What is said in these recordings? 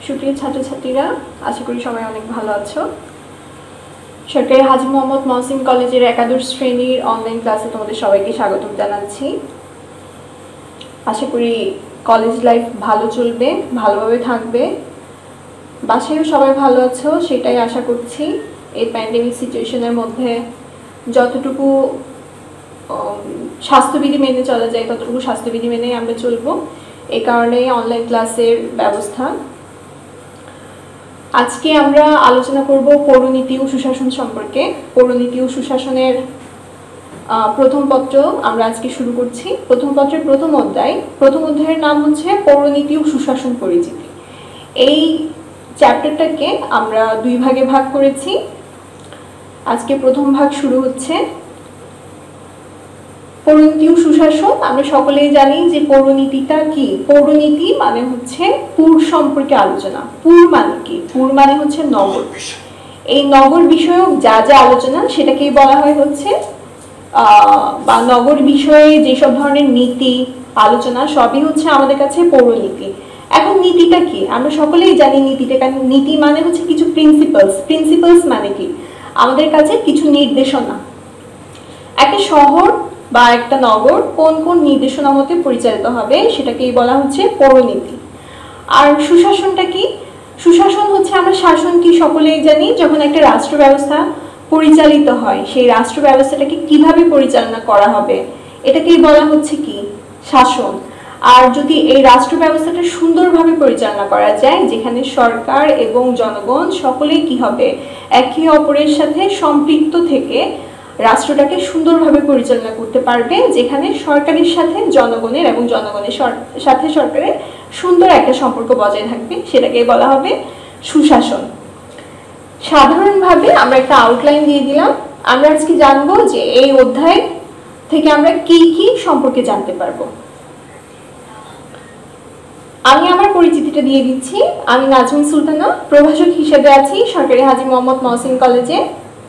সুপ্রিয় ছাত্রছাত্রীরা, আশা করি সবাই অনেক ভালো আছো। সরকারি হাজী মোহাম্মদ মহসিন কলেজের একাদশ শ্রেণীর অনলাইন ক্লাসে তোমাদের সবাইকে স্বাগত জানাচ্ছি। আশা করি কলেজ লাইফ ভালো চলবে, ভালোভাবে থাকবে, বাসায়ও সবাই ভালো আছো সেটাই আশা করছি। এই প্যান্ডেমিক সিচুয়েশনের মধ্যে যতটুকু স্বাস্থ্যবিধি মেনে চলা যায় ততটুকু স্বাস্থ্যবিধি মেনেই আমরা চলবো। এই কারণে অনলাইন ক্লাসের ব্যবস্থা। আজকে আমরা আলোচনা করব পৌরনীতি ও সুশাসন সম্পর্কে। পৌরনীতি ও সুশাসনের প্রথম পত্র আমরা আজকে শুরু করছি। প্রথম পত্রের প্রথম অধ্যায়ের নাম হচ্ছে পৌরনীতি ও সুশাসন পরিচিতি। এই চ্যাপ্টারটাকে আমরা দুই ভাগে ভাগ করেছি। আজকে প্রথম ভাগ শুরু হচ্ছে। পৌরনীতি ও সুশাসন, আমরা সকলেই জানি যে পৌরনীতিটা কি। পৌরনীতি মানে হচ্ছে পুর সম্পর্কে আলোচনা। পুর মানে কি? পুর মানে হচ্ছে নগর। এই নগর বিষয়ক যা যা আলোচনা সেটাকেই বলা হয় হচ্ছে বা নগর বিষয়ে যেসব ধরনের নীতি আলোচনা সবই হচ্ছে আমাদের কাছে পৌরনীতি। এখন নীতিটা কি? আমরা সকলেই জানি নীতিটা। কারণ নীতি মানে হচ্ছে কিছু প্রিন্সিপালস মানে কি? আমাদের কাছে কিছু নির্দেশনা। একটা শহর বা একটা নগর কোন কোন নির্দেশনা মতে পরিচালিত হবে সেটাকেই বলা হচ্ছে পৌরনীতি। আর সুশাসনটা কি? সুশাসন হচ্ছে আমরা শাসন কি সকলেই জানি। যখন একটা রাষ্ট্র ব্যবস্থা পরিচালিত হয় সেই রাষ্ট্র ব্যবস্থাটাকে কিভাবে পরিচালনা করা হবে এটাকেই বলা হচ্ছে কি? শাসন। আর যদি এই রাষ্ট্র ব্যবস্থাটা সুন্দরভাবে পরিচালনা করা যায়, যেখানে সরকার এবং জনগণ সকলেই কি হবে, একে অপরের সাথে সম্পৃক্ত থেকে রাষ্ট্রটাকে সুন্দরভাবে পরিচালনা করতে পারবে, যেখানে সরকারের সাথে জনগণের এবং জনগণের সাথে সরকারের সুন্দর একটা সম্পর্ক বজায় থাকবে, সেটাকে বলা হবে সুশাসন। সাধারণভাবে আমরা একটা আউটলাইন দিয়ে দিলাম। আমরা আজকে জানবো যে এই অধ্যায় থেকে আমরা কি কি সম্পর্কে জানতে পারবো। আমি আমার পরিচিতিটা দিয়ে দিচ্ছি। আমি নাজমিন সুলতানা, প্রভাষক হিসেবে আছি সরকারি হাজী মোহাম্মদ মহসিন কলেজে।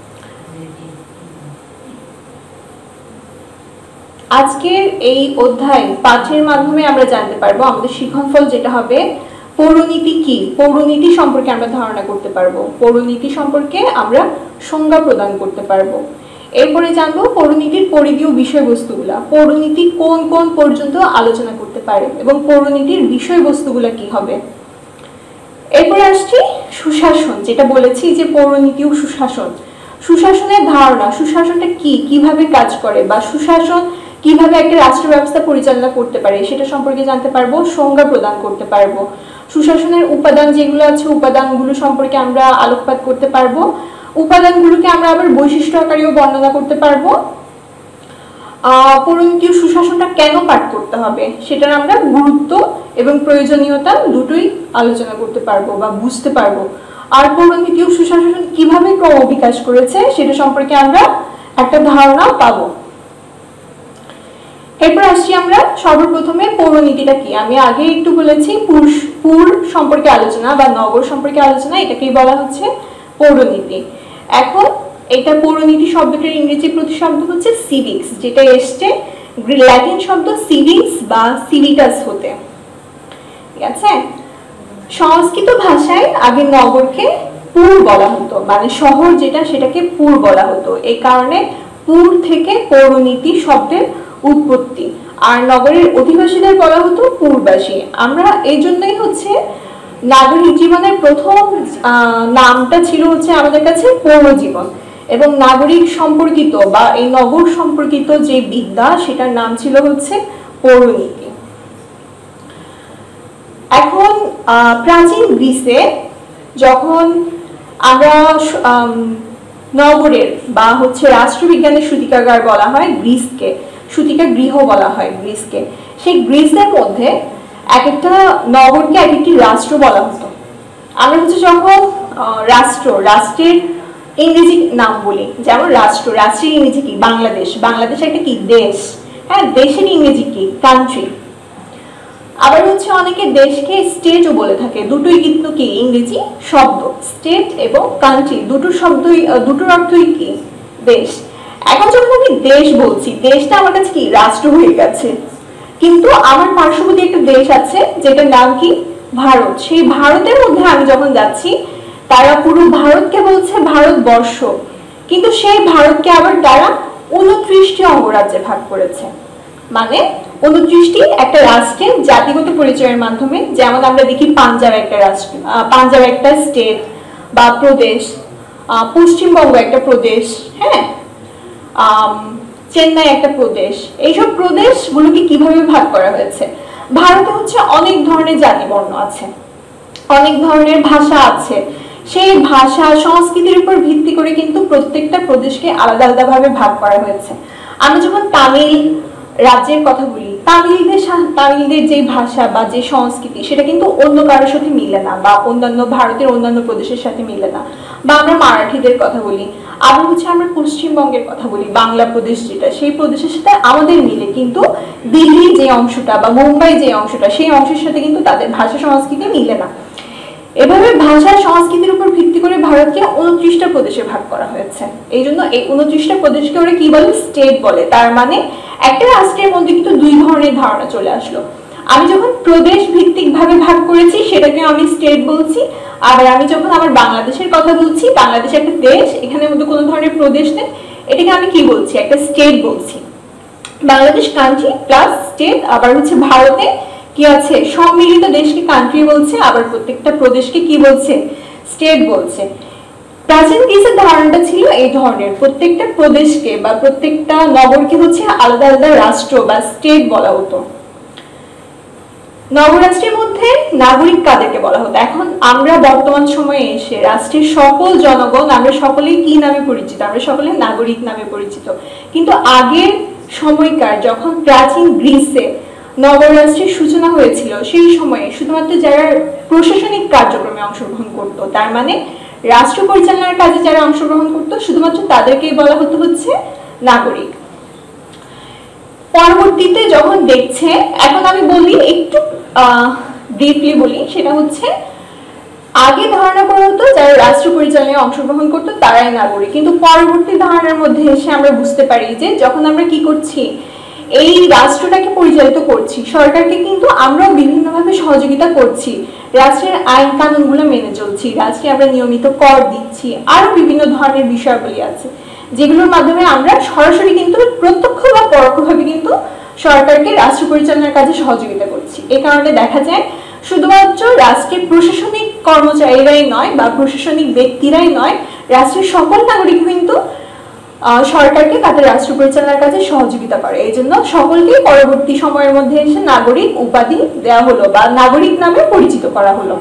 আজকের এই অধ্যায় পাঠের মাধ্যমে আমরা জানতে পারবো, আমাদের শিক্ষণফল যেটা হবে, পৌরনীতি কি। পৌরনীতি সম্পর্কে আমরা ধারণা করতে পারবো, পৌরনীতি সম্পর্কে আমরা সংজ্ঞা প্রদান করতে পারবো। এরপরে জানবো পৌরনীতির পরিধি ও বিষয়বস্তুগুলা, পৌরনীতি কোন কোন পর্যন্ত আলোচনা করতে পারে এবং পৌরনীতির বিষয়বস্তুগুলা কি হবে। এরপরে আসছি সুশাসন, যেটা বলেছি যে পৌরনীতি ও সুশাসন। সুশাসনের ধারণা, সুশাসনটা কি, কিভাবে কাজ করে, বা সুশাসন কিভাবে একটা রাষ্ট্র ব্যবস্থা পরিচালনা করতে পারে সেটা সম্পর্কে জানতে পারবো, সংজ্ঞা প্রদান করতে পারবো। সুশাসনের উপাদান যেগুলো আছে উপাদানগুলো সম্পর্কে আমরা আলোকপাত করতে পারবো। উপাদানগুলোকে আমরা আবার বৈশিষ্ট্য আকারেও বর্ণনা করতে পারবো। পৌরনীতি ও সুশাসনটা কেন পাঠ করতে হবে সেটার আমরা গুরুত্ব এবং প্রয়োজনীয়তা দুটোই আলোচনা করতে পারবো বা বুঝতে পারবো। আর পৌরনীতি ও সুশাসন কিভাবে ক্রমবিকাশ করেছে সেটা সম্পর্কে আমরা একটা ধারণা পাবো। এরপর আসছি আমরা সর্বপ্রথমে পৌরনীতিটা কি। আমি আগে একটু বলেছি পুর সম্পর্কে আলোচনা বা নগর সম্পর্কে আলোচনা, এটাকেই বলা হচ্ছে পৌরনীতি। এখন এটা পৌরনীতি শব্দটার ইংরেজি প্রতিশব্দ হচ্ছে সিভিক্স, যেটা এসছে ল্যাটিন শব্দ সিভিক্স বা সিভিটাস হতে। ঠিক আছে। সংস্কৃত ভাষায় আগে নগরকে পুর বলা হতো, মানে শহর যেটা সেটাকে পুর বলা হতো। এই কারণে পুর থেকে পৌরনীতি শব্দের উৎপত্তি। আর নগরের অধিবাসীদের বলা হতো পুরবাসী। আমরা এই জন্যই হচ্ছে নাগরিক জীবনের প্রথম নামটা ছিল হচ্ছে আমাদের কাছে পৌরজীবন, এবং নাগরিক সম্পর্কিত বা এই নগর সম্পর্কিত যে বিদ্যা সেটার নাম ছিল হচ্ছে পৌরনীতি। এখন প্রাচীন গ্রিসে যখন আমরা নগরের বা হচ্ছে রাষ্ট্রবিজ্ঞানের সূতিকাগার বলা হয় গ্রিসকে, সূতিকা গৃহ বলা হয় গ্রিসকে, সেই গ্রিসের মধ্যে এক একটা নগরকে এক একটি রাষ্ট্র বলা হতো। আমরা হচ্ছে যখন রাষ্ট্রের ইংরেজি নাম বলি, যেমন রাষ্ট্রের ইংরেজি কি? বাংলাদেশ একটা কি? দেশ। হ্যাঁ, দেশের ইংরেজি কি? কান্ট্রি। আবার হচ্ছে অনেকে দেশকে স্টেটও বলে থাকে, দুটোই কিন্তু কি ইংরেজি শব্দ। স্টেট এবং কান্ট্রি দুটোর অর্থই কি? দেশ। এখন যখন আমি দেশ বলছি, দেশটা আমার কাছে কি? রাষ্ট্র হয়ে গেছে। কিন্তু আমার পার্শ্ববর্তী একটা দেশ আছে যেটার নাম কি? ভারত, সেই ভারতের মধ্যে আমি যখন যাচ্ছি তারা পুরো ভারতকে বলছে ভারতবর্ষ, কিন্তু সেই ভারতকে আবার তারা 29টি অঙ্গরাজ্যে ভাগ করেছে। মানে 29টি একটা রাষ্ট্রের জাতিগত পরিচয়ের মাধ্যমে, যেমন আমরা দেখি পাঞ্জাব একটা রাষ্ট্র, পাঞ্জাব একটা স্টেট বা প্রদেশ, পশ্চিমবঙ্গ একটা প্রদেশ, হ্যাঁ, চেন্নাই একটা প্রদেশ। এইসব প্রদেশগুলোকে কিভাবে ভাগ করা হয়েছে? ভারতে হচ্ছে অনেক ধরনের জাতি বর্ণ আছে, অনেক ধরনের ভাষা আছে, সেই ভাষা সংস্কৃতির উপর ভিত্তি করে কিন্তু প্রত্যেকটা প্রদেশকে আলাদা আলাদা ভাবে ভাগ করা হয়েছে। আমরা যখন তামিল রাজ্যের কথা বলি, তামিলদের যে ভাষা বা যে সংস্কৃতি সেটা কিন্তু অন্য কারোর সাথে মিলে না, বা অন্যান্য ভারতের অন্যান্য প্রদেশের সাথে মিলে না। বা আমরা মারাঠিদের কথা বলি, আবার হচ্ছে আমরা পশ্চিমবঙ্গের কথা বলি, বাংলা প্রদেশ যেটা, সেই প্রদেশের সাথে আমাদের মিলে, কিন্তু দিল্লির যে অংশটা বা মুম্বাই যে অংশটা, সেই অংশের সাথে কিন্তু তাদের ভাষা সংস্কৃতি মিলে না। এভাবে ভাষা সংস্কৃতির উপর ভিত্তি করে ভারতকে 29টা প্রদেশে ভাগ করা হয়েছে। এই জন্য এই 29টা প্রদেশকে ওরা কি বলে? স্টেট বলে। তার মানে একটা রাষ্ট্রের মধ্যে কিন্তু দুই ধরনের ধারণা চলে আসলো। আমি যখন প্রদেশ ভিত্তিক ভাবে ভাগ করেছি সেটাকে আমি স্টেট বলছি, আবার আমি যখন আমার বাংলাদেশের কথা বলছি, বাংলাদেশ একটা দেশ, এখানের মধ্যে কোনো ধরনের প্রদেশ নেই, এটাকে আমি কি বলছি? একটা স্টেট বলছি। Bangladesh country plus state. আবার হচ্ছে ভারতে কি আছে? সম্মিলিত দেশকে কান্ট্রি বলছে, আবার প্রত্যেকটা প্রদেশকে কি বলছে? স্টেট বলছে। প্রাচীন গ্রিসের ধারণাটা ছিল এই ধরনের, প্রত্যেকটা প্রদেশকে বা প্রত্যেকটা নগরকে হচ্ছে আলাদা আলাদা রাষ্ট্র বা স্টেট বলা হতো। নগরাষ্ট্রের মধ্যে নাগরিক কাদেরকে বলা হতো? এখন আমরা বর্তমান সময়ে এসে রাষ্ট্রের সকল জনগণ আমরা সকলেই কি নামে পরিচিত? আমরা সকলে নাগরিক নামে পরিচিত। কিন্তু আগের সময়কার যখন প্রাচীন গ্রিসে নগরাষ্ট্রের সূচনা হয়েছিল, সেই সময়ে শুধুমাত্র যারা প্রশাসনিক কার্যক্রমে অংশগ্রহণ করত, তার মানে রাষ্ট্র পরিচালনার কাজে যারা অংশগ্রহণ করত, শুধুমাত্র তাদেরকেই বলা হতো হচ্ছে নাগরিক। পরবর্তীতে যখন দেখছে, এখন আমি বলি একটু ব্রিফলি বলি, সেটা হচ্ছে আগে ধারণা করা হতো যারা রাষ্ট্র পরিচালনায় অংশগ্রহণ করতো তারাই নাগরিক, কিন্তু পরবর্তী ধারণার মধ্যে এসে আমরা বুঝতে পারি যে যখন আমরা কি করছি, এই রাষ্ট্রটাকে পরিচালিত করছি, সরকারকে কিন্তু আমরাও বিভিন্নভাবে সহযোগিতা করছি, রাষ্ট্রের আইন কানুনগুলো মেনে চলছি, রাষ্ট্রে আমরা নিয়মিত কর দিচ্ছি, আরো বিভিন্ন ধরনের বিষয়াবলী আছে যেগুলোর মাধ্যমে আমরা সরাসরি কিন্তু প্রত্যক্ষ বা পরোক্ষভাবে কিন্তু সরকারকে রাষ্ট্র পরিচালনার কাজে সহযোগিতা করছি। এই কারণে দেখা যায় শুধুমাত্র রাষ্ট্রের প্রশাসনিক কর্মচারীরাই নয় বা প্রশাসনিক ব্যক্তিরাই নয়, রাষ্ট্রের সকল নাগরিক কিন্তু সরকারকে তাদের রাষ্ট্র পরিচালনার কাজে সহযোগিতা করে। এই জন্য সকলকে পরবর্তী সময়ের মধ্যে এসে নাগরিক উপাধি দেওয়া হলো বা নাগরিক নামে পরিচিত করা হলো।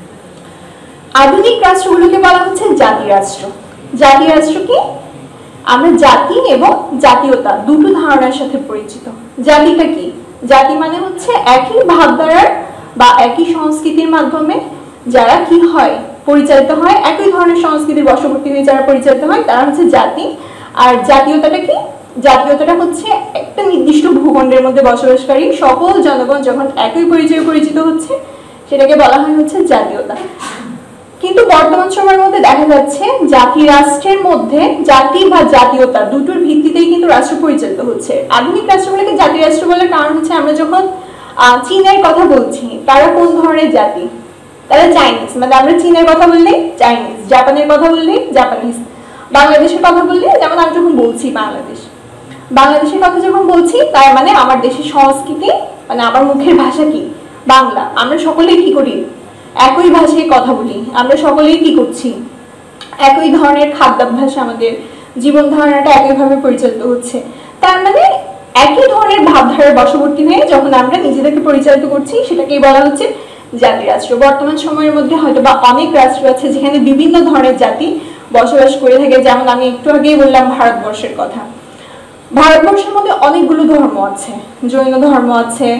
আধুনিক রাষ্ট্রগুলোকে বলা হচ্ছে জাতি রাষ্ট্র। জাতি রাষ্ট্র কি? আমরা জাতি এবং জাতীয়তা দুটো ধারণার সাথে পরিচিত। জাতিটা কি? জাতি মানে হচ্ছে একই ভাবধারার বা একই সংস্কৃতির মাধ্যমে যারা কি হয়, পরিচালিত হয়, একই ধরনের সংস্কৃতির বশবর্তী হয়ে যারা পরিচালিত হয় তারা হচ্ছে জাতি। আর জাতীয়তাটা কি? জাতীয়তাটা হচ্ছে একটা নির্দিষ্ট ভূখণ্ডের মধ্যে বসবাসকারী সকল জনগণ যখন একই পরিচয়ে পরিচিত হচ্ছে সেটাকে বলা হয় হচ্ছে জাতীয়তা। কিন্তু বর্তমান সময়ের মধ্যে দেখা যাচ্ছে জাতি রাষ্ট্রের মধ্যে জাতি বা জাতীয়তা দুটোর ভিত্তিতেই কিন্তু রাষ্ট্র পরিচালিত হচ্ছে। আধুনিক রাষ্ট্রগুলোকে জাতি রাষ্ট্র বলার কারণ হচ্ছে আমরা যখন চীনের কথা বলছি, তারা কোন ধরনের জাতি? তারা চাইনিজ, মানে আমরা চীনের কথা বললে চাইনিজ, জাপানের কথা বললে জাপানিজ, বাংলাদেশের কথা বললে যেমন আমি যখন বলছি বাংলাদেশের কথা যখন বলছি তার মানে আমার দেশের সংস্কৃতি, মানে আমার মুখের ভাষা কি? বাংলা। আমরা সকলেই কি করি? একই ভাষায় কথা বলি, আমরা সকলেই কি করছি? একই ধরনের খাদ্যাভ্যাস, আমাদের জীবন ধারণাটা একইভাবে পরিচালিত হচ্ছে। তার মানে একই ধরনের ভাবধারার বশবর্তী হয়ে যখন আমরা নিজেদেরকে পরিচালিত করছি সেটাকেই বলা হচ্ছে জাতি রাষ্ট্র। বর্তমান সময়ের মধ্যে হয়তো বা অনেক রাষ্ট্র আছে যেখানে বিভিন্ন ধরনের জাতি বসবাস করে থাকে, যেমন আমি একটু আগেই বললাম ভারতবর্ষের কথা। ভারতবর্ষের মধ্যে অনেকগুলো ধর্ম আছে, জৈন ধর্ম আছে,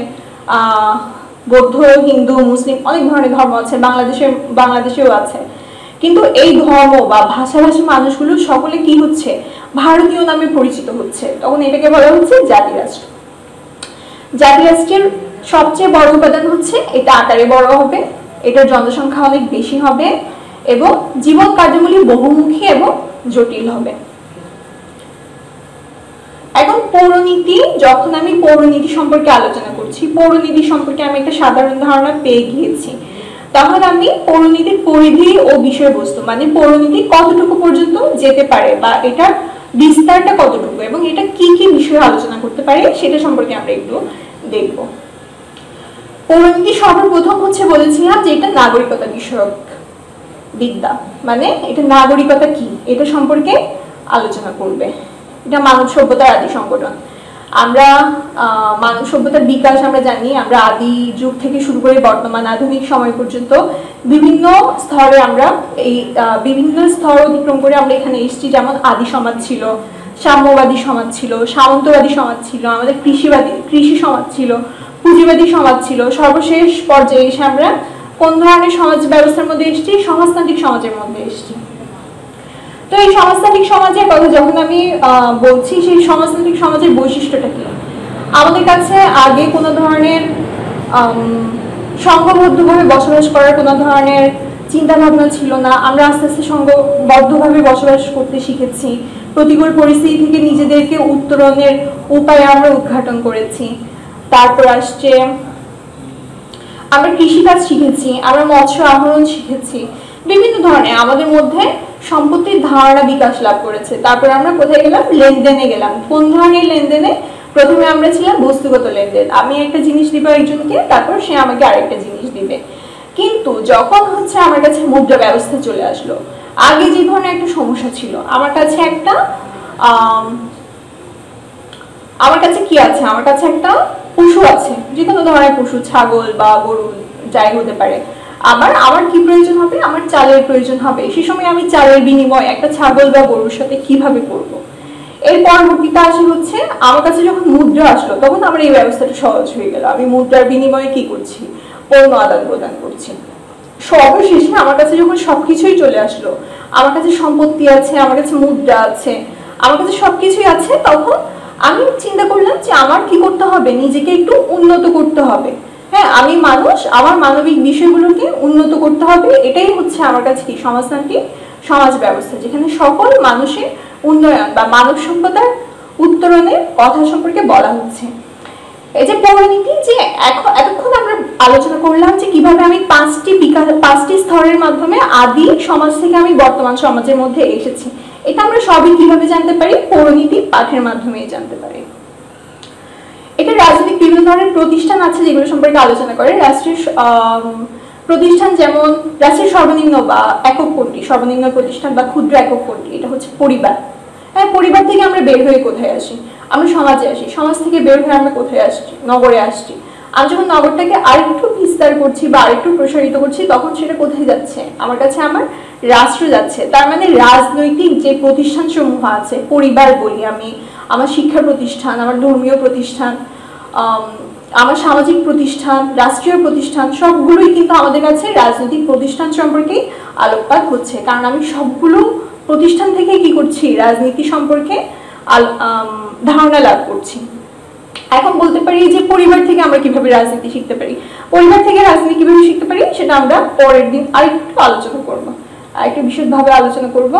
বৌদ্ধ, হিন্দু, মুসলিম, অনেক ধরনের ধর্ম আছে, বাংলাদেশেও আছে। কিন্তু এই ধর্ম বা ভাষাভাষী মানুষগুলো সকলে কি হচ্ছে? ভারতীয় নামে পরিচিত হচ্ছে। তখন এটাকে বলা হচ্ছে জাতি রাষ্ট্র। জাতি রাষ্ট্রের সবচেয়ে বড় উপাদান হচ্ছে এটা আকারে বড় হবে, এটার জনসংখ্যা অনেক বেশি হবে এবং জীবন কার্যাবলী বহুমুখী এবং জটিল হবে। এখন পৌরনীতি, যখন আমি পৌরনীতি সম্পর্কে আলোচনা করছি, পৌরনীতি সম্পর্কে আমি একটা সাধারণ ধারণা পেয়ে গিয়েছি তখন আমি পৌরনীতির পরিধি ও বিষয়বস্তু মানে পৌরনীতি কতটুকু পর্যন্ত যেতে পারে বা এটার বিস্তারটা কতটুকু এবং এটা কি কি বিষয়ে আলোচনা করতে পারে সেটা সম্পর্কে আমরা একটু দেখব। পৌরনীতি সর্বপ্রথম হচ্ছে বলেছিলাম যে এটা নাগরিকতা বিষয়ক বিদ্যা, মানে এটা নাগরিকতা কি এটা সম্পর্কে আলোচনা করবে। এটা মানব সভ্যতার আদি সংগঠন। আমরা মানব সভ্যতার বিকাশ আমরা জানি, আমরা আদি যুগ থেকে শুরু করে বর্তমান আধুনিক সময় পর্যন্ত বিভিন্ন স্তরে আমরা এই বিভিন্ন স্তর অতিক্রম করে আমরা এখানে এসেছি। যেমন আদি সমাজ ছিল, সাম্যবাদী সমাজ ছিল, সামন্তবাদী সমাজ ছিল, আমাদের কৃষি সমাজ ছিল, পুঁজিবাদী সমাজ ছিল, সর্বশেষ পর্যায়ে এসে আমরা কোন ধরনের সমাজ ব্যবস্থার মধ্যে এসেছি? সমাজতান্ত্রিক সমাজের মধ্যে এসেছি। তো এই সমাজতান্ত্রিক সমাজের কথা যখন আমি বলছি, সেই সমাজতান্ত্রিক সমাজের বৈশিষ্ট্যটা কি? আমাদের কাছে আগে কোনো ধরনের সংঘবদ্ধভাবে বসবাস করার কোনো ধরনের চিন্তা ভাবনা ছিল না। আমরা আস্তে আস্তে সংঘবদ্ধভাবে বসবাস করতে শিখেছি। প্রতিকূল পরিস্থিতি থেকে নিজেদেরকে উত্তরণের উপায় আমরা উদ্ঘাটন করেছি। তারপর আসছে আমরা কৃষিকাজ শিখেছি, আমরা মৎস্য আহরণ শিখেছি, বিভিন্ন ধরনের আমাদের মধ্যে সম্পত্তির ধারণা বিকাশ লাভ করেছে। তারপর আমরা কোথায় গেলাম? লেনদেনে গেলাম। কোন ধরনের লেনদেনে? প্রথমে আমরা ছিলাম বস্তুগত লেনদেন, আমি একটা জিনিস দিব একজনকে, তারপর সে আমাকে আরেকটা জিনিস দিবে। কিন্তু যখন হচ্ছে আমার কাছে মুদ্রা ব্যবস্থা চলে আসলো, আগে যে ধরনের একটা সমস্যা ছিল, আমার কাছে কি আছে? আমার কাছে একটা পশু আছে, যে কোনো ধরনের পশু, ছাগল বা গরু যাই হতে পারে। আমার কি প্রয়োজন হবে? আমার চালের প্রয়োজন হবে। সেই সময় আমি চালের বিনিময় একটা ছাগল বা গরুর সাথে কিভাবে করব? এর পরবর্তীতে আসে হচ্ছে আমার কাছে যখন মুদ্রা আসলো, তখন আমার এই ব্যবস্থাটা সহজ হয়ে গেল। আমি মুদ্রার বিনিময়ে কি করছি? পণ্য আদান প্রদান করছি। সর্বশেষে আমার কাছে যখন সবকিছুই চলে আসলো, আমার কাছে সম্পত্তি আছে, আমার কাছে মুদ্রা আছে, আমার কাছে সবকিছুই আছে, তখন আমি চিন্তা করলাম যে আমার কি করতে হবে? নিজেকে একটু উন্নত করতে হবে। হ্যাঁ, আমি মানুষ, আমার মানবিক বিষয়গুলোকে উন্নত করতে হবে। এটাই হচ্ছে আমার কাছে কি? সমাজতান্ত্রিক সমাজ ব্যবস্থা, যেখানে সকল মানুষের উন্নয়ন বা মানব সভ্যতার উত্তরণের কথা সম্পর্কে বলা হচ্ছে। এই যে পৌরনীতি, যে এতক্ষণ আমরা আলোচনা করলাম যে কিভাবে আমি পাঁচটি স্তরের মাধ্যমে আদি সমাজ থেকে আমি বর্তমান সমাজের মধ্যে এসেছি, এটা আমরা সবই কিভাবে জানতে পারি? পৌরনীতি পাঠের মাধ্যমেই জানতে পারি। এটা রাজনৈতিক বিভিন্ন ধরনের প্রতিষ্ঠান আছে যেগুলো সম্পর্কে আলোচনা করে। রাষ্ট্রীয় প্রতিষ্ঠান, যেমন রাষ্ট্রের সর্বনিম্ন বা একক কোনটি? সর্বনিম্ন প্রতিষ্ঠান বা ক্ষুদ্র একক কোনটি? এটা হচ্ছে পরিবার। হ্যাঁ, পরিবার থেকে আমরা বের হয়ে কোথায় আসি? আমরা সমাজে আসি। সমাজ থেকে বের হয়ে আমরা কোথায় আসছি? নগরে আসছি। আমি যখন নগরটাকে আরেকটু বিস্তার করছি বা আরেকটু প্রসারিত করছি, তখন সেটা কোথায় যাচ্ছে? আমার কাছে আমার রাষ্ট্র যাচ্ছে। তার মানে রাজনৈতিক যে প্রতিষ্ঠান সমূহ আছে, পরিবার বলি আমি, আমার শিক্ষা প্রতিষ্ঠান, আমার ধর্মীয় প্রতিষ্ঠান, আমার সামাজিক প্রতিষ্ঠান, রাষ্ট্রীয় প্রতিষ্ঠান, সবগুলোই কিন্তু আমাদের কাছে রাজনৈতিক প্রতিষ্ঠান সম্পর্কে আলোকপাত হচ্ছে। কারণ আমি সবগুলো প্রতিষ্ঠান থেকে কি করছি? রাজনীতি সম্পর্কে ধারণা লাভ করছি। এখন বলতে পারি যে পরিবার থেকে আমরা কিভাবে রাজনীতি শিখতে পারি? পরিবার থেকে রাজনীতি কিভাবে শিখতে পারি সেটা আমরা পরের দিন আরেকটু আলোচনা করব, আরেকটু বিশদভাবে আলোচনা করব।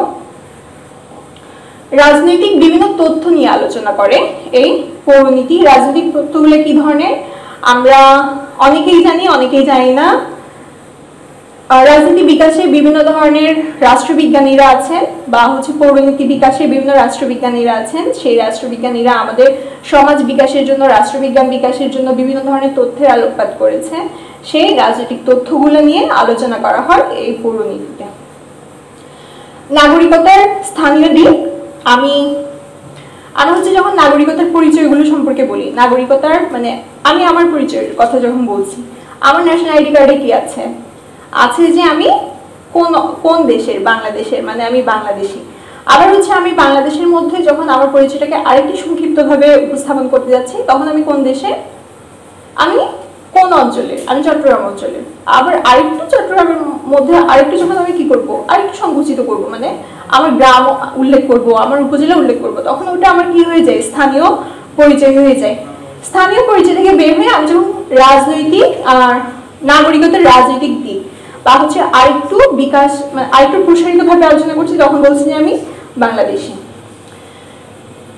রাজনৈতিক বিভিন্ন তথ্য নিয়ে আলোচনা করে এই পৌরনীতি। রাজনৈতিক তথ্যগুলো কি ধরনের? আমরা অনেকেই জানি, অনেকেই জানি না। রাজনীতি বিকাশে বিভিন্ন ধরনের রাষ্ট্রবিজ্ঞানীরা আছেন, বা হচ্ছে পৌরনীতি বিকাশে বিভিন্ন রাষ্ট্রবিজ্ঞানীরা আছেন। সেই রাষ্ট্রবিজ্ঞানীরা আমাদের সমাজ বিকাশের জন্য, রাষ্ট্রবিজ্ঞান বিকাশের জন্য বিভিন্ন ধরনের তথ্যের আলোকপাত করেছে। সেই রাজনৈতিক তথ্যগুলো নিয়ে আলোচনা করা হয় এই পৌরনীতিতে। নাগরিকতার স্থানীয় দিক, আমি হচ্ছে যখন নাগরিকতার পরিচয়গুলো সম্পর্কে বলি, নাগরিকতার মানে আমি আমার পরিচয়ের কথা যখন বলছি, আমার ন্যাশনাল আইডি কার্ডে কি আছে? আছে যে আমি কোন দেশের? বাংলাদেশের, মানে আমি বাংলাদেশি। আবার হচ্ছে আমি বাংলাদেশের মধ্যে যখন আমার পরিচয়টাকে আরেকটু সংক্ষিপ্তভাবে উপস্থাপন করতে যাচ্ছি, তখন আমি কোন দেশে? আমি কোন অঞ্চলের? আমি চট্টগ্রাম অঞ্চলের। আবার আরেকটু চট্টগ্রামের মধ্যে আরেকটু যখন আমি কি করব? আরেকটু সংকুচিত করব, মানে আমার গ্রাম উল্লেখ করব, আমার উপজেলা উল্লেখ করব, তখন ওটা আমার কি হয়ে যায়? স্থানীয় পরিচয় হয়ে যায়। স্থানীয় পরিচয় থেকে বের হয়ে আমি যখন রাজনৈতিক আর নাগরিকতার রাজনৈতিক দিক বা হচ্ছে আরেকটু বিকাশ, আরেকটু প্রসারিত ভাবে আলোচনা করছি, তখন বলছি যে আমি বাংলাদেশি।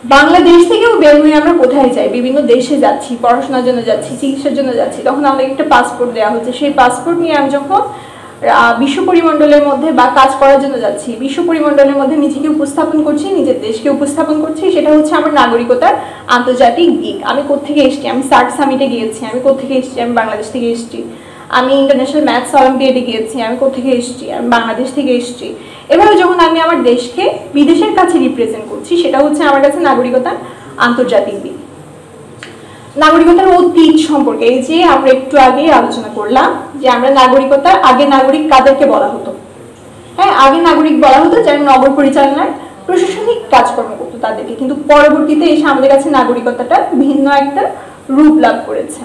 বাংলাদেশ থেকেও বের হয়ে আমরা কোথায় যাই, বিভিন্ন দেশে যাচ্ছি, পড়াশোনার জন্য যাচ্ছি, চিকিৎসার জন্য যাচ্ছি, তখন আমাদের একটা পাসপোর্ট দেওয়া হচ্ছে। সেই পাসপোর্ট নিয়ে আমি যখন বিশ্ব পরিমণ্ডলের মধ্যে বা কাজ করার জন্য যাচ্ছি, বিশ্ব পরিমণ্ডলের মধ্যে নিজেকে উপস্থাপন করছি, নিজের দেশকে উপস্থাপন করছি, সেটা হচ্ছে আমার নাগরিকতার আন্তর্জাতিক দিক। আমি কোত্থেকে এসেছি, আমি সার্ক সামিটে গিয়েছি, আমি কোত্থেকে এসেছি, আমি বাংলাদেশ থেকে এসেছি। আমি ইন্টারন্যাশনাল ম্যাথস অলিম্পিয়াডে গিয়েছি, আমি কোত্থেকে এসেছি, আমি বাংলাদেশ থেকে এসেছি। এভাবে যখন আমি আমার দেশকে বিদেশের কাছে রিপ্রেজেন্ট করছি, সেটা হচ্ছে আমার কাছে নাগরিকতার আন্তর্জাতিক দিক। নাগরিকতার অতীত সম্পর্কে এই যে আমরা একটু আগে আলোচনা করলাম যে আমরা নাগরিকতার আগে নাগরিক কাদেরকে বলা হতো। হ্যাঁ, আগে নাগরিক বলা হতো যারা নগর পরিচালনার প্রশাসনিক কাজকর্ম করতো তাদেরকে, কিন্তু পরবর্তীতে এসে আমাদের কাছে নাগরিকতাটা ভিন্ন একটা রূপ লাভ করেছে।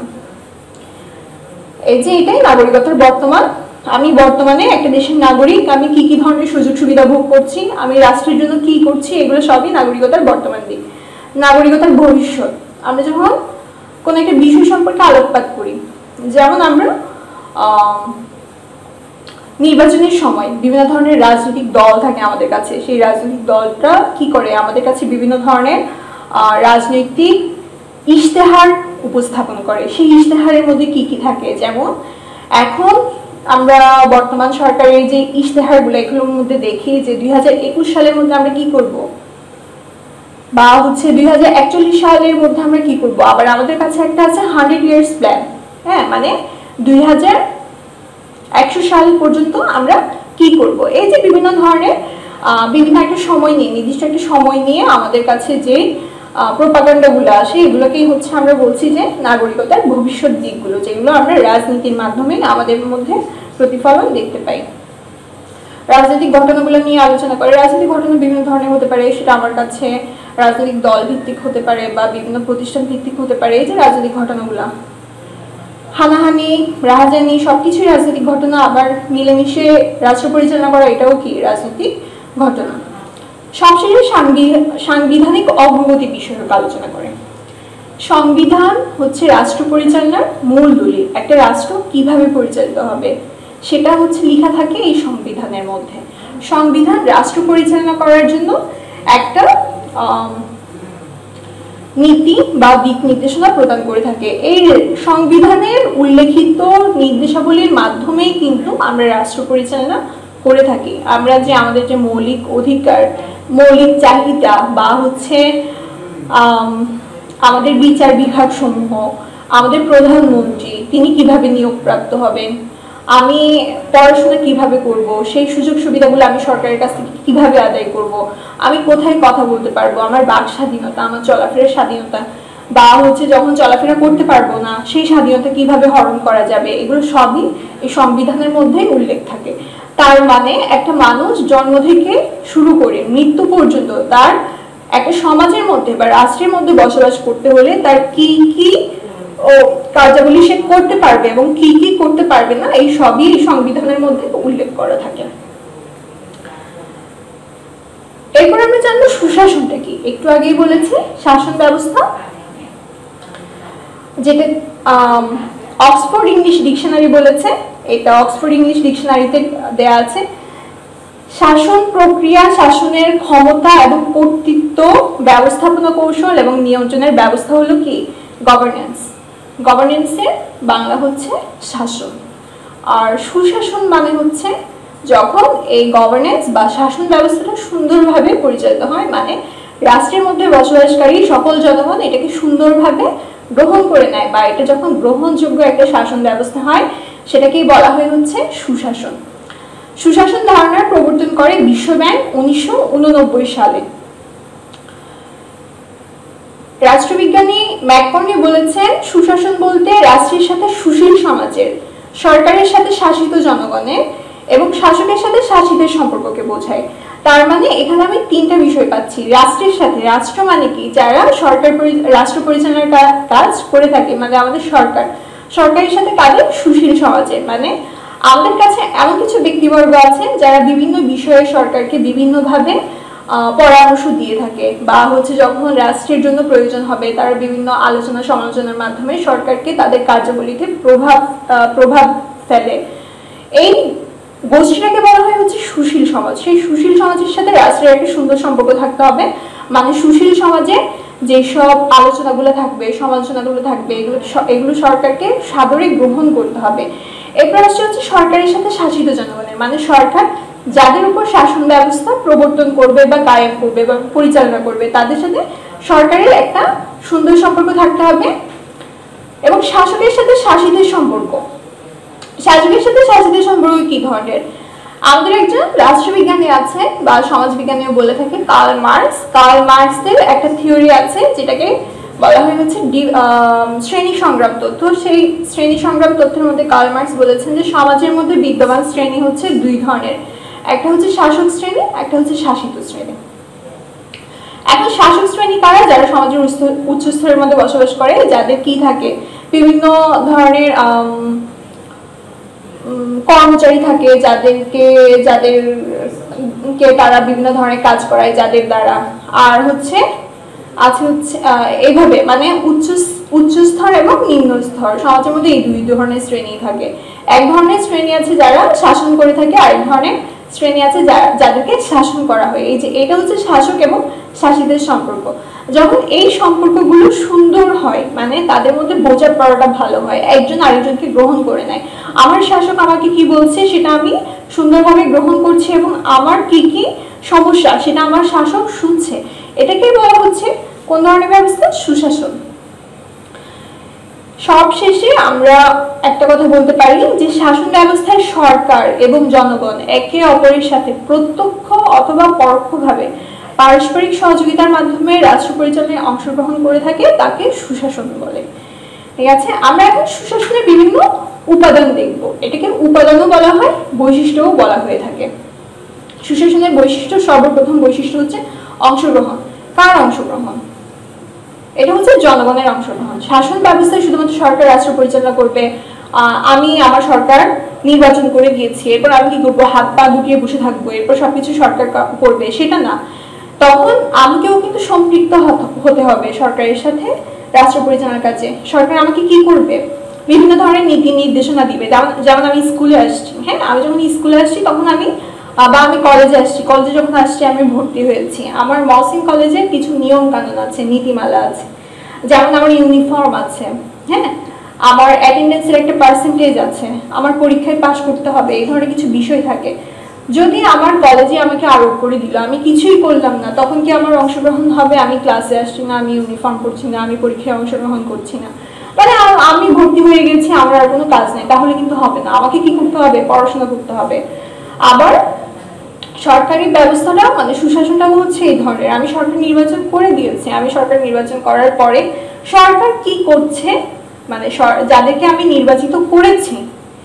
এই যে এটাই নাগরিকতার বর্তমান। আমি বর্তমানে একটা দেশের নাগরিক, আমি কি কি ধরনের সুযোগ সুবিধা ভোগ করছি, আমি রাষ্ট্রের জন্য কি করছি, এগুলো সবই নাগরিকতার বর্তমান দিক। নাগরিকতার ভবিষ্যৎ, আমরা যখন কোনো একটা বিষয় সম্পর্কে আলোকপাত করি, যেমন আমরা নির্বাচনের সময় বিভিন্ন ধরনের রাজনৈতিক দল থাকে আমাদের কাছে, সেই রাজনৈতিক দলটা কি করে আমাদের কাছে বিভিন্ন ধরনের রাজনৈতিক ইশতেহার উপস্থাপন করে। সেই ইশতেহারের মধ্যে কি কি থাকে, যেমন এখন আমরা বর্তমান সরকারের যে ইশতেহারগুলো এগুলোর মধ্যে দেখি যে 2021 সালের মধ্যে আমরা কি করব, বা হচ্ছে 2041 সালের মধ্যে আমরা কি করব। আবার আমাদের কাছে একটা আছে 100 ইয়ার্স প্ল্যান। হ্যাঁ, মানে 2100 সাল পর্যন্ত আমরা কি করব। এই যে বিভিন্ন ধরনের বিভিন্ন একটা সময় নিয়ে, নির্দিষ্ট একটা সময় নিয়ে আমাদের কাছে যে প্রোপাগান্ডাগুলো আসে, এগুলোকেই হচ্ছে আমরা বলছি যে নাগরিকতার ভবিষ্যৎ দিকগুলো, যেগুলো আমরা রাজনীতির মাধ্যমে আমাদের মধ্যে প্রতিফলন দেখতে পাই। রাজনৈতিক ঘটনাগুলো নিয়ে আলোচনা করে। রাজনৈতিক ঘটনা বিভিন্ন ধরনের হতে পারে, সেটা আমার কাছে রাজনৈতিক দল ভিত্তিক হতে পারে বা বিভিন্ন প্রতিষ্ঠান ভিত্তিক হতে পারে। এই যে রাজনৈতিক ঘটনাগুলো, হানাহানি, রাহাজানি, সবকিছুই রাজনৈতিক ঘটনা। আবার মিলেমিশে রাষ্ট্র পরিচালনা করা, এটাও কি রাজনৈতিক ঘটনা। সবশেষে সাংবিধানিক অগ্রগতি বিষয়ক আলোচনা করে। সংবিধান হচ্ছে রাষ্ট্র পরিচালনার মূল দলিল। একটা রাষ্ট্র কিভাবে পরিচালিত হবে সেটা হচ্ছে লেখা থাকে এই সংবিধানের মধ্যে। সংবিধান রাষ্ট্র পরিচালনা করার জন্য একটা নীতি বা দিক নির্দেশনা প্রদান করে থাকে। এই সংবিধানের উল্লেখিত নির্দেশাবলীর মাধ্যমেই কিন্তু আমরা রাষ্ট্র পরিচালনা করে থাকি। আমরা যে আমাদের যে মৌলিক অধিকার, মৌলিক চাহিদা বা হচ্ছে আমাদের বিচার বিভাগ সমূহ, আমাদের প্রধানমন্ত্রী তিনি কিভাবে নিয়োগপ্রাপ্ত হবেন, আমি পড়াশোনা কিভাবে করব, সেই সুযোগ সুবিধাগুলো আমি সরকারের কাছ থেকে কিভাবে আদায় করব, আমি কোথায় কথা বলতে পারবো, আমার বাক স্বাধীনতা, আমার চলাফেরার স্বাধীনতা, বা হচ্ছে যখন চলাফেরা করতে পারবো না সেই স্বাধীনতা কিভাবে হরণ করা যাবে, এগুলো সবই এই সংবিধানের মধ্যেই উল্লেখ থাকে। তার মানে একটা মানুষ জন্ম থেকে শুরু করে মৃত্যু পর্যন্ত তার একটা সমাজের মধ্যে বা রাষ্ট্রের মধ্যে বসবাস করতে হলে তার কি কি কার্যাবলী সে করতে পারবে এবং কি কি করতে পারবে না, এই সবই এই সংবিধানের মধ্যে উল্লেখ করা থাকে। এরপর আমরা জানবো সুশাসনটা কি। একটু আগেই বলেছি শাসন ব্যবস্থা, যেটা অক্সফোর্ড ইংলিশ ডিকশনারি বলেছে, এটা অক্সফোর্ড ইংলিশ ডিকশনারিতে দেয়া আছে। শাসন প্রক্রিয়া, শাসনের ক্ষমতা এবং কর্তৃত্ব, ব্যবস্থাপনা কৌশল এবং নিয়ন্ত্রণের ব্যবস্থা হলো কি গভর্নেন্স। গভর্নেন্সের বাংলা হচ্ছে শাসন। আর সুশাসন মানে হচ্ছে যখন এই গভর্নেন্স বা শাসন ব্যবস্থাটা সুন্দরভাবে পরিচালিত হয়, মানে রাষ্ট্রের মধ্যে বসবাসকারী সকল জনগণ এটাকে সুন্দরভাবে গ্রহণ করে নেয়, বা এটা যখন গ্রহণযোগ্য একটা শাসন ব্যবস্থা হয় সেটাকেই বলা হয় হচ্ছে সুশাসন। সুশাসন ধারণার প্রবর্তন করে বিশ্ব ব্যাংক 1989 সালে। রাষ্ট্রবিজ্ঞানী ম্যাককর্নি বলেছেন সুশাসন বলতে রাষ্ট্রের সাথে সুশীল সমাজের, সরকারের সাথে শাসিত জনগণের এবং শাসকের সাথে শাসিতের সম্পর্ককে বোঝায়। তার মানে এখানে আমি তিনটা বিষয় পাচ্ছি। রাষ্ট্রের সাথে, রাষ্ট্র মানে কি যারা রাষ্ট্র পরিচালনার কাজ করে থাকে, মানে আমাদের সরকার, সরকারের সাথে কাদের সুশীল সমাজের, মানে আমাদের কাছে এমন কিছু ব্যক্তিবর্গ আছেন যারা বিভিন্ন বিষয়ে সরকারকে বিভিন্নভাবে পরামর্শ দিয়ে থাকে, বা হচ্ছে যখন রাষ্ট্রের জন্য প্রয়োজন হবে তারা বিভিন্ন আলোচনা সমালোচনার মাধ্যমে সরকারকে তাদের কার্যাবলীতে প্রভাব ফেলে। এই গোষ্ঠীটাকে বলা হয় হচ্ছে সুশীল সমাজ। সেই সুশীল সমাজের সাথে রাষ্ট্রের একটা সুন্দর সম্পর্ক থাকতে হবে। মানে সুশীল সমাজে যেসব আলোচনাগুলো থাকবে, সমালোচনাগুলো থাকবে, এগুলো সরকারকে সাদরে গ্রহণ করতে হবে। এরপর আসছে হচ্ছে সরকারের সাথে শাসিত জনগণের, মানে সরকার যাদের উপর শাসন ব্যবস্থা প্রবর্তন করবে বা কায়েম করবে বা পরিচালনা করবে তাদের সাথে সরকারের একটা সুন্দর সম্পর্ক থাকতে হবে। এবং শাসকের সাথে শাসিতের সম্পর্ক, শাসকের সাথে শাসিতের সম্পর্ক কি ধরনের? আমাদের একজন রাষ্ট্রবিজ্ঞানী আছে বা সমাজবিজ্ঞানীও বলে থাকে কার্ল মার্কস। কার্ল মার্কসের একটা থিওরি আছে যেটাকে বলা হয় হচ্ছে শ্রেণী সংগ্রাম তত্ত্ব। সেই শ্রেণী সংগ্রাম তত্ত্বের মধ্যে কার্ল মার্কস বলেছেন যে সমাজের মধ্যে বিদ্যমান শ্রেণী হচ্ছে দুই ধরনের, একটা হচ্ছে শাসক শ্রেণী, একটা হচ্ছে শাসিত শ্রেণী। এখন শাসক শ্রেণী কারা? যারা সমাজের উচ্চ স্তরের মধ্যে বসবাস করে, যাদের কি থাকে বিভিন্ন ধরনের কর্মচারী থাকে, যাদেরকে তারা বিভিন্ন ধরনের কাজ করায় যাদের দ্বারা। আর হচ্ছে এইভাবে মানে উচ্চ স্তর এবং নিম্ন স্তর, সমাজের মধ্যে এই দুই ধরনের শ্রেণী থাকে। এক ধরনের শ্রেণী আছে যারা শাসন করে থাকে, আরেক ধরনের শ্রেণী আছে যাদেরকে শাসন করা হয়। এই যে এটা হচ্ছে শাসক এবং শাসিতের সম্পর্ক। যখন এই সম্পর্কগুলো সুন্দর হয়, মানে তাদের মধ্যে বোঝাপড়াটা ভালো হয়, একজন আরেকজনকে গ্রহণ করে নেয়, আমার শাসক আমাকে কি বলছে সেটা আমি সুন্দরভাবে গ্রহণ করছি এবং আমার কি কি সমস্যা সেটা আমার শাসক শুনছে, এটাকে বলা হচ্ছে কোন ধরনের ব্যবস্থা? সুশাসন। সবশেষে আমরা একটা কথা বলতে পারি যে শাসন ব্যবস্থায় সরকার এবং জনগণ একে অপরের সাথে প্রত্যক্ষ অথবা পরোক্ষভাবে পারস্পরিক সহযোগিতার মাধ্যমে রাষ্ট্র পরিচালনায় অংশগ্রহণ করে থাকে, তাকে সুশাসন বলে। ঠিক আছে, আমরা এখন সুশাসনের বিভিন্ন উপাদান দেখব। এটাকে উপাদানও বলা হয়, বৈশিষ্ট্যও বলা হয়ে থাকে। সুশাসনের বৈশিষ্ট্য, সর্বপ্রথম বৈশিষ্ট্য হচ্ছে অংশগ্রহণ। কার অংশগ্রহণ? এটা হচ্ছে জনগণের অংশগ্রহণ। শাসন ব্যবস্থায় শুধুমাত্র সরকার রাষ্ট্র পরিচালনা করবে, আমি আমার সরকার নির্বাচন করে দিয়েছি, এরপর আমি কি করবো? হাত পা গুটিয়ে বসে থাকবো, এরপর সবকিছু সরকার করবে, সেটা না। তখন আমাকেও কিন্তু সম্পৃক্ত হতে হবে সরকারের সাথে রাষ্ট্র পরিচালনার কাজে। সরকার আমাকে কি করবে? বিভিন্ন ধরনের নীতি নির্দেশনা দিবে। যেমন আমি স্কুলে আসছি, হ্যাঁ, আমি যখন স্কুলে আসছি তখন আমি কলেজে আসছি, কলেজে যখন আসছি আমি ভর্তি হয়েছি, আমার মহসিন কলেজে কিছু নিয়ম কানুন আছে, নীতিমালা আছে, যেমন আমার ইউনিফর্ম আছে, হ্যাঁ, আমার অ্যাটেন্ডেন্সের একটা পার্সেন্টেজ আছে, আমার পরীক্ষায় পাশ করতে হবে, এই ধরনের কিছু বিষয় থাকে। যদি আমার কলেজে আমাকে আরোপ করে দিল, আমি কিছুই করলাম না, তখন কি আমার অংশগ্রহণ হবে? আমি ক্লাসে আসছি না, আমি ইউনিফর্ম পরছি না, আমি পরীক্ষায় অংশগ্রহণ করছি না, মানে আমি ভর্তি হয়ে গেছি, আমার আর কোনো কাজ নেই, তাহলে কিন্তু হবে না। আমাকে কি করতে হবে? পড়াশোনা করতে হবে। আবার সরকারি ব্যবস্থাটা মানে সুশাসনটা হচ্ছে এই ধরনের, আমি সরকার নির্বাচন করে দিয়েছি, আমি সরকার নির্বাচন করার পরে সরকার কি করছে, মানে যাদেরকে আমি নির্বাচিত করেছি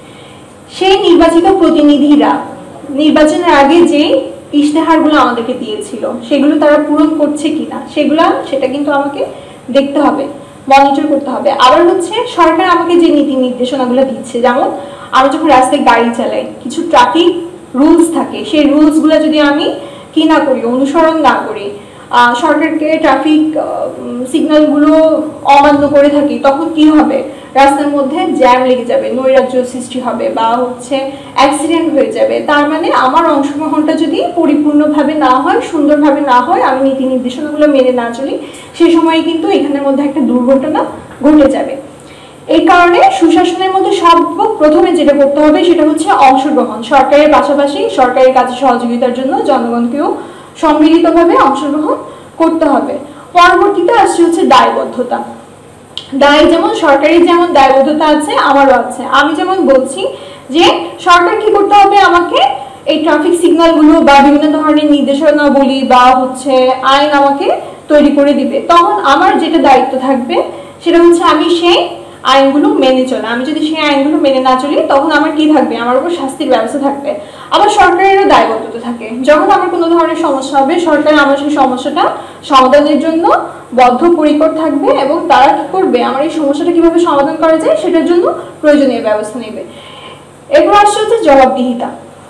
সেই নির্বাচিত প্রতিনিধিরা নির্বাচনের আগে যে ইশতেহারগুলো আমাদেরকে দিয়েছিল সেগুলো তারা পূরণ করছে কিনা সেটা কিন্তু আমাকে দেখতে হবে, মনিটর করতে হবে। আবার হচ্ছে সরকার আমাকে যে নীতি নির্দেশনাগুলো দিচ্ছে, যেমন আমি যখন রাস্তায় গাড়ি চালাই, কিছু ট্রাফিক রুলস থাকে, সেই রুলসগুলো যদি আমি কি না করি, অনুসরণ না করি, সরকারকে ট্রাফিক সিগন্যালগুলো অমান্য করে থাকি, তখন কি হবে? রাস্তার মধ্যে জ্যাম লেগে যাবে, নৈরাজ্য সৃষ্টি হবে বা হচ্ছে অ্যাক্সিডেন্ট হয়ে যাবে। তার মানে আমার অংশগ্রহণটা যদি পরিপূর্ণভাবে না হয়, সুন্দরভাবে না হয়, আমি নীতি নির্দেশনাগুলো মেনে না চলি, সেই সময় কিন্তু এখানের মধ্যে একটা দুর্ঘটনা ঘটে যাবে। এই কারণে সুশাসনের মধ্যে সর্বপ্রথমে যেটা করতে হবে সেটা হচ্ছে অংশগ্রহণ। সরকারের পাশাপাশি সরকারের কাজে সহযোগিতার জন্য জনগণকেও সম্মিলিতভাবে অংশগ্রহণ করতে হবে। পরবর্তীতে আসছে হচ্ছে দায়বদ্ধতা। দায় যেমন সরকারের যেমন দায়বদ্ধতা আছে, আমারও আছে। আমি যেমন বলছি যে সরকার কি করতে হবে, আমাকে এই ট্রাফিক সিগন্যালগুলো বা বিভিন্ন ধরনের নির্দেশনাবলী বা হচ্ছে আইন আমাকে তৈরি করে দিবে, তখন আমার যেটা দায়িত্ব থাকবে সেটা হচ্ছে আমি সেই আইনগুলো মেনে চলা। আমি যদি সেই আইনগুলো মেনে না চলি তখন আমার কি থাকবে? আমার উপর শাস্তির ব্যবস্থা থাকবে। আবার সরকারেরও দায়বদ্ধতা থাকে, যখন আমার কোনো ধরনের সমস্যা হবে সরকার আমার সেই সমস্যাটা সমাধানের জন্য বদ্ধপরিকর থাকবে এবং তারা কি করবে, আমার এই সমস্যাটা কিভাবে সমাধান করা যায় সেটার জন্য প্রয়োজনীয় ব্যবস্থা নেবে। এরপর আসছে হচ্ছে জবাবদিহিতা।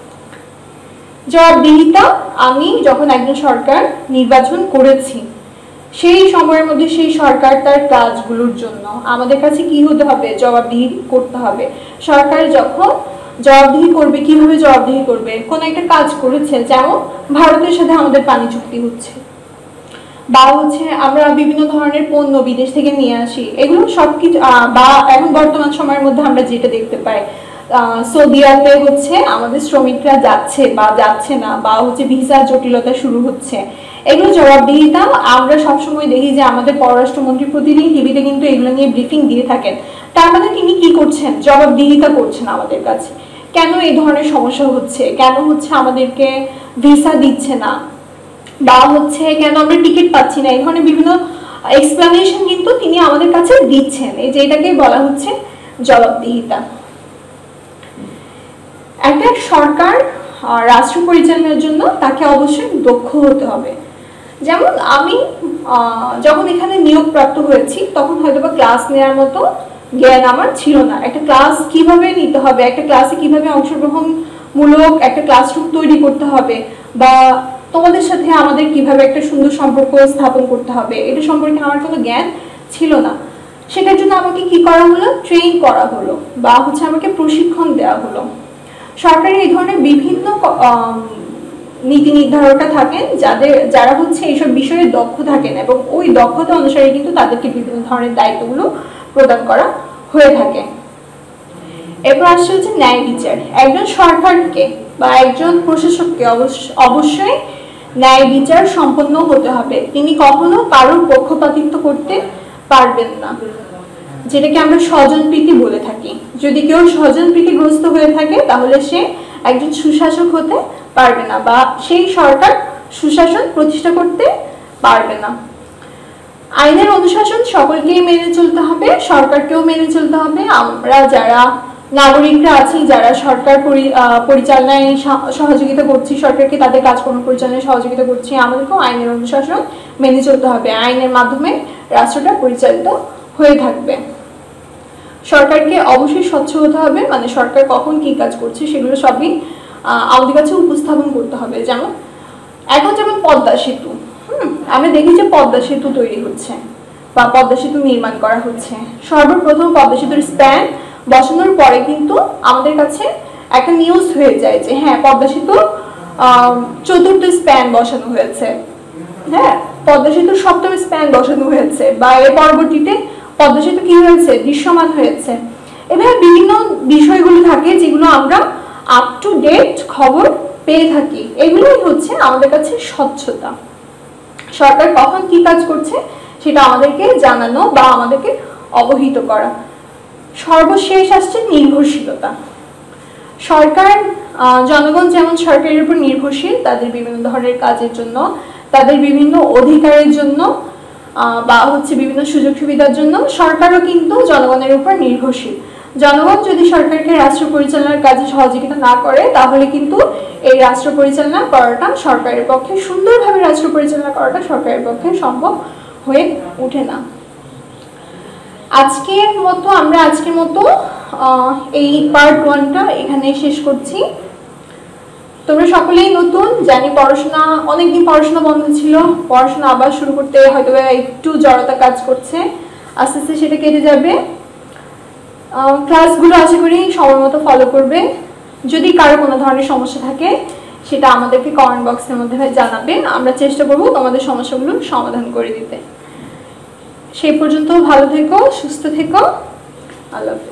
জবাবদিহিতা, আমি যখন একজন সরকার নির্বাচন করেছি সেই সময়ের মধ্যে সেই সরকার তার কাজগুলোর জন্য আমাদের কাছে কি হতে হবে? জবাবদিহি করতে হবে। সরকার যখন জবাবদিহি করবে, কিভাবে জবাবদিহি করবে? কোন একটা কাজ করেছে, যেমন ভারতের সাথে আমাদের পানি চুক্তি হচ্ছে, বা হচ্ছে আমরা বিভিন্ন ধরনের পণ্য বিদেশ থেকে নিয়ে আসি, এগুলো সবকিছু বা এখন বর্তমান সময়ের মধ্যে আমরা যেটা দেখতে পাই সৌদি আরবে হচ্ছে আমাদের শ্রমিকরা যাচ্ছে বা যাচ্ছে না, বা হচ্ছে ভিসা জটিলতা শুরু হচ্ছে, এগুলো জবাবদিহিতা আমরা সবসময় দেখি যে আমাদের পররাষ্ট্রমন্ত্রী প্রতিদিন টিভিতে কিন্তু এগুলো নিয়ে ব্রিফিং দিয়ে থাকেন। তার মানে তিনি কি করছেন? জবাবদিহিতা করছেন আমাদের কাছে, কেন এই ধরনের সমস্যা হচ্ছে, কেন হচ্ছে আমাদেরকে ভিসা দিচ্ছে না, বা হচ্ছে কেন আমরা টিকিট পাচ্ছি না, এই ধরনের বিভিন্ন এক্সপ্লানেশন কিন্তু তিনি আমাদের কাছে দিচ্ছেন। এই যে এটাকে বলা হচ্ছে জবাবদিহিতা। একটা সরকার রাষ্ট্র পরিচালনার জন্য তাকে অবশ্যই দক্ষ হতে হবে। যেমন আমি যখন এখানে নিয়োগপ্রাপ্ত হয়েছি তখন হয়তোবা ক্লাস নেওয়ার মতো জ্ঞান আমার ছিল না। একটা ক্লাস কিভাবে নিতে হবে, একটা ক্লাসে কিভাবে অংশগ্রহণমূলক একটা ক্লাসরুম তৈরি করতে হবে, বা তোমাদের সাথে আমাদের কিভাবে একটা সুন্দর সম্পর্ক স্থাপন করতে হবে, এটা সম্পর্কে আমার কোনো জ্ঞান ছিল না। সেটার জন্য আমাকে কি করা হলো? ট্রেন করা হলো, বা হচ্ছে আমাকে প্রশিক্ষণ দেওয়া হলো। সরকারি এই ধরনের বিভিন্ন নীতি নির্ধারকরা থাকেন যারা হচ্ছে এইসব বিষয়ে দক্ষ থাকেন, এবং ওই দক্ষতা অনুসারে কিন্তু তাদেরকে বিভিন্ন ধরনের দায়িত্বগুলো প্রদান করা হয়ে থাকে। এরপর আসছে হচ্ছে ন্যায় বিচার। একজন সরকারকে বা একজন প্রশাসককে অবশ্যই ন্যায় বিচার সম্পন্ন হতে হবে। তিনি কখনো কারোর পক্ষপাতিত্ব করতে পারবেন না, যেটাকে আমরা স্বজনপ্রীতি বলে থাকি। যদি কেউ স্বজনপ্রীতিগ্রস্ত হয়ে থাকে তাহলে সে একজন সুশাসক হতে পারবে না, বা সেই সরকার সুশাসন প্রতিষ্ঠা করতে পারবে না। আইনের অনুশাসন সকলকেই মেনে চলতে হবে, সরকারকেও মেনে চলতে হবে। আমরা যারা নাগরিকরা আছি, যারা সরকার পরিচালনায় সহযোগিতা করছি, সরকারকে তাদের কাজকর্ম পরিচালনায় সহযোগিতা করছি, আমাদেরকেও আইনের অনুশাসন মেনে চলতে হবে। আইনের মাধ্যমে রাষ্ট্রটা পরিচালিত হয়ে থাকবে। সরকারকে অবশ্যই স্বচ্ছ হতে হবে, মানে সরকার কখন কি কাজ করছে সেগুলো সবই আমাদের কাছে উপস্থাপন করতে হবে। যেমন এখন যেমন পদ্মা সেতু, আমরা দেখি যে পদ্মা সেতু তৈরি হচ্ছে বা পদ্মা সেতু নির্মাণ করা হচ্ছে। সর্বপ্রথম পদ্মা সেতুর স্প্যান বসানোর পরে কিন্তু আমাদের কাছে একটা নিউজ হয়ে যায় যে হ্যাঁ, পদ্মা সেতু 4th স্প্যান বসানো হয়েছে, হ্যাঁ পদ্মা সেতুর 7ম স্প্যান বসানো হয়েছে, বা এর পরবর্তীতে পদ্মা সেতু কি হয়েছে? দৃশ্যমান হয়েছে। এভাবে বিভিন্ন বিষয়গুলো থাকে যেগুলো আমরা আপ টু ডেট খবর পেয়ে থাকি। এগুলোই হচ্ছে আমাদের কাছে স্বচ্ছতা। সরকার কখন কি কাজ করছে সেটা আমাদেরকে জানানো বা আমাদেরকে অবহিত করা। সর্বশেষ আসছে নির্ভরশীলতা। সরকার, জনগণ যেমন সরকারের উপর নির্ভরশীল তাদের বিভিন্ন ধরনের কাজের জন্য, তাদের বিভিন্ন অধিকারের জন্য, বা হচ্ছে বিভিন্ন সুযোগ সুবিধার জন্য, সরকারও কিন্তু জনগণের উপর নির্ভরশীল। জনগণ যদি সরকারকে রাষ্ট্র পরিচালনার কাজে সহযোগিতা না করে তাহলে কিন্তু এই রাষ্ট্র পরিচালনা করাটা সরকারের পক্ষে, সুন্দরভাবে রাষ্ট্র পরিচালনা করাটা সরকারের পক্ষে সম্ভব হয়ে ওঠে না। আজকের মতো এই পার্ট 1টা এখানে শেষ করছি। তোমরা সকলেই নতুন, জানি পড়াশোনা অনেকদিন পড়াশোনা বন্ধ ছিল, পড়াশোনা আবার শুরু করতে হয়তো একটু জড়তা কাজ করছে, আস্তে আস্তে সেটা কেটে যাবে। ক্লাসগুলো আশা করি সময় মতো ফলো করবে। যদি কারো কোনো ধরনের সমস্যা থাকে সেটা আমাদেরকে কমেন্ট বক্সের মধ্যে জানাবে, আমরা চেষ্টা করব তোমাদের সমস্যাগুলো সমাধান করে দিতে। সেই পর্যন্ত ভালো থেকো, সুস্থ থেকো, আল্লাহ হাফেজ।